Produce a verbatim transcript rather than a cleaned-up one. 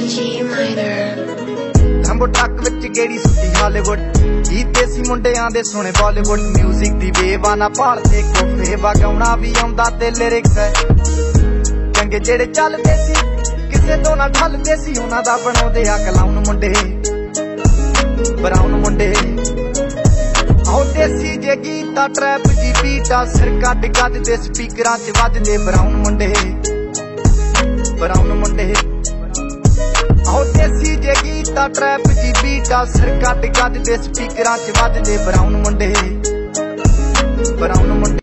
G minor. ਲੰਬੋ ਟੱਕ ਵਿੱਚ ਗੇੜੀ ਸੁੱਟੀ ਹਾਲੀਵੁੱਡ ਗੀਤ ਦੇਸੀ ਮੁੰਡਿਆਂ ਦੇ ਸੁਣੇ ਬਾਲੀਵੁੱਡ ਮਿਊਜ਼ਿਕ ਦੀ ਵੇਵਾ ਨਾ ਭਾਲਦੇ ਕੋਫੇ ਵਗਾਉਣਾ ਵੀ ਆਉਂਦਾ ਤੇ ਲਿਰਿਕਸ ਹੈ ਚੰਗੇ ਜਿਹੜੇ ਚੱਲਦੇ ਸੀ ਕਿਸੇ ਤੋਂ ਨਾ ਢਲਦੇ ਸੀ ਉਹਨਾਂ ਦਾ ਬਣਾਉਂਦੇ ਆ ਕਲਾਉਣ ਮੁੰਡੇ ਬਰਾਉਨ ਮੁੰਡੇ ਆਹ ਦੇਸੀ ਜੇ ਗੀਤਾ ਟਰੈਪ ਜੀ ਬੀਟਾ ਸਿਰ ਕੱਢ ਕੱਢ ਦੇ ਸਪੀਕਰਾਂ 'ਚ ਵੱਜਦੇ ਬਰਾਉਨ ਮੁੰਡੇ ਬਰਾਉਨ ਮੁੰਡੇ ਆਹ ਦੇਸੀ ਜੇ ਗੀਤਾ ਟਰੈਪ ਜੀ ਬੀਟਾ ਸਿਰ ਕੱਢ ਕੱਢ ਦੇ ਸਪੀਕਰਾਂ 'ਚ ਵੱਜਦੇ ਬਰਾਉਨ ਮੁੰਡੇ ਬਰਾਉਨ ਮੁੰਡੇ